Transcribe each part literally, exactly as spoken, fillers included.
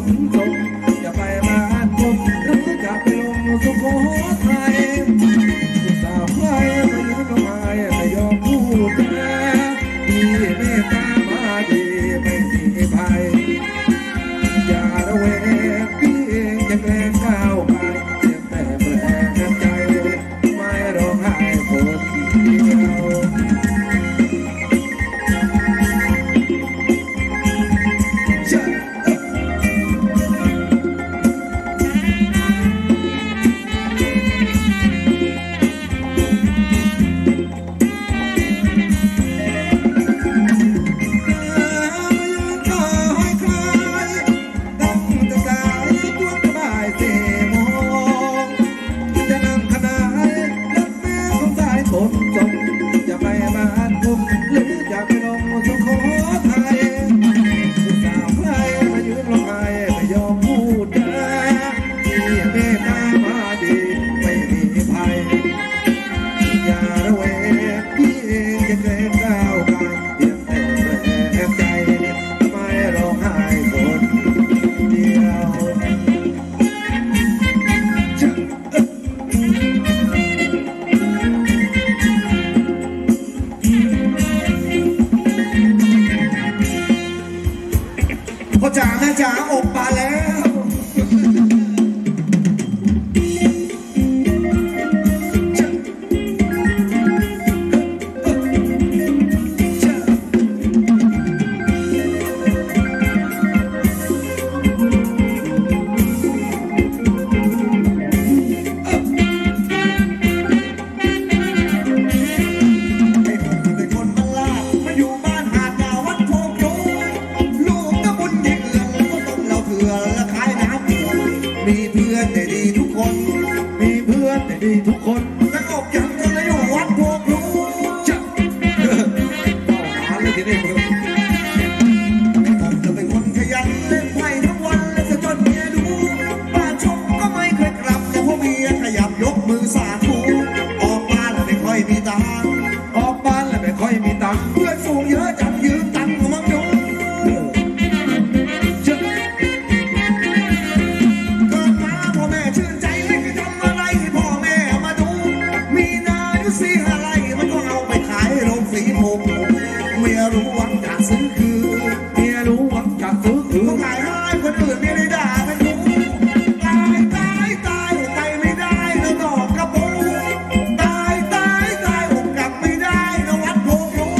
จงจะไปบ้านผมหรือจะไปลงสุโขทัยลูกสาวใครมายืนร้องไห้ไม่ยอมพูดแท้ที่เมตตามาดีไม่มีภัยอย่าระแวงพี่เองจะแกล้งก้าวไปเพียงแต่แปลกใจไม่ร้องไห้คนเดียวพ่อจ๋าแม่จ๋าอกมาแล้วดีทุกคนจะออกอย่างกันเลยอยู่วัดพวกรู้จะหาเลยทีนี้ผมจะเป็นคนขยันเล่นไพ่ทั้งวันและจะจนเมียดูบ้านชมก็ไม่เคยกลับแต่พอเมียขยับยกมือสาธุออกบ้านแล้วไม่ค่อยมีตังค์ออกบ้านแล้วไม่ค่อยมีตังค์เพื่อนฝูงเยอะจังยืมตังค์มาดูเมียรู้หวังจะซื้อคือเมียรู้หวังจะซื้อคือขายให้คนอื่นไม่ได้ด่าไม่รู้ตายตายตายไปไม่ได้แล้วดอกกระปูตายตายตายอกกลับไม่ได้แล้ววัดโพรู้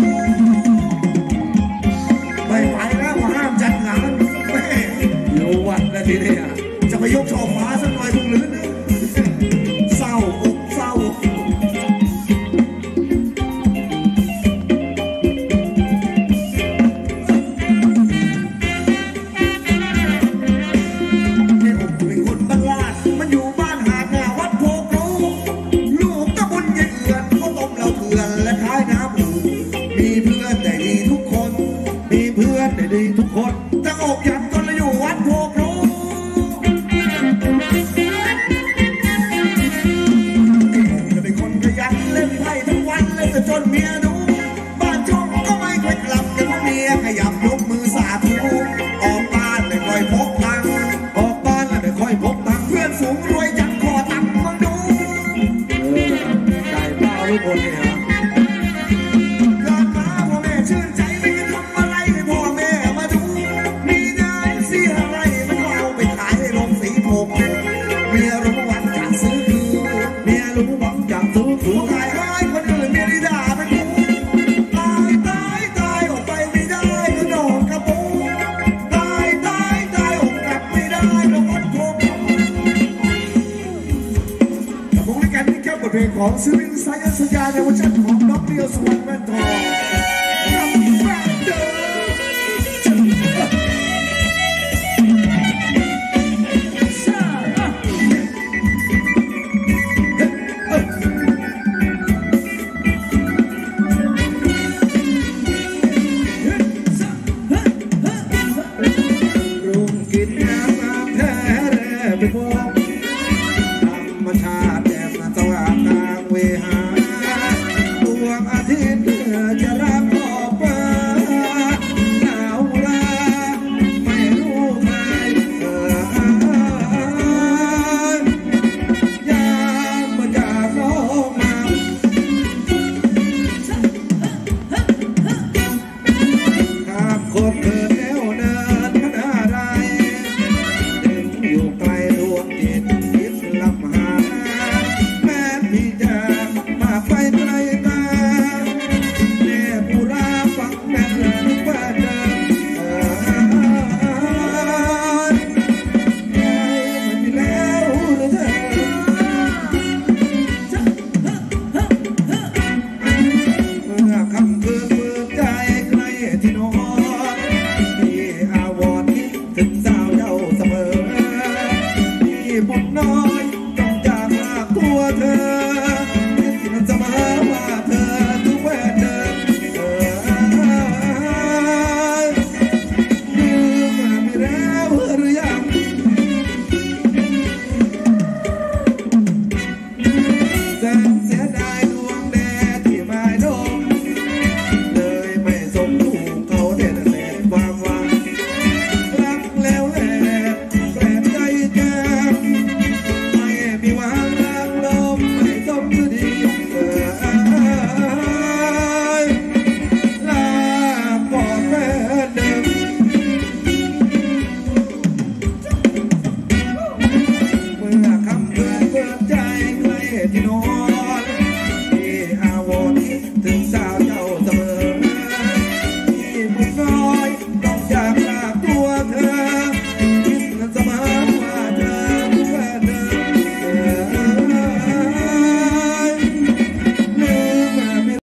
ไม่ไหวแล้วห้ามจัดงานแม่อยู่วัดนะทีนี้จะไปยกช่อฟ้าสักหน่อยทุกลื่นเศร้าอกเศร้าดีทุกคนจะอกยันกันเลยอยู่วัดโพกรู้จะเป็นคนขยันเล่นไพ่ทั้งวันเล่นจนเมียดูบ้านช่องก็ไม่ค่อยกลับแต่เมียขยับยกมือสาธุออกบ้านไม่ค่อยพกตังค์ออกบ้านแล้วไม่ค่อยพกตังค์เพื่อนฝูงรวยจังขอตังค์มาดูเออได้เปล่าทุกคนเนี่ยเมียรู้หวังจะซื้อคือเมียรู้หวังจะซื้อคือขายให้คนอื่นเมียได้ด่าไปกูตายตายตายออกไปไม่ได้ก็ดอกกระปูตายตายตายออกกลับไม่ได้ก็วัดโพกแต่ผมในการที่แค่บทเพลงของศิลปินสายสัญญาในเวอร์ชันของน้องเดียวสวรรค์แว่นทอง